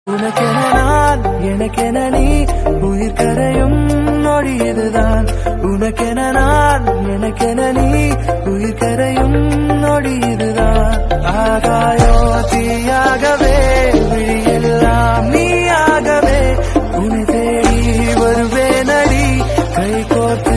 உனக்கென நான் எனக்கென நீ உயிர் கரையும் நொடி இதுதான். உனக்கென நான் எனக்கென நீ உயிர் கரையும் நொடி இதுதான். ஆகாயோ தீயாகவே விழியெல்லாம் நீயாகவே உன்னை தேடி வருவேனடி கை கோர்த்து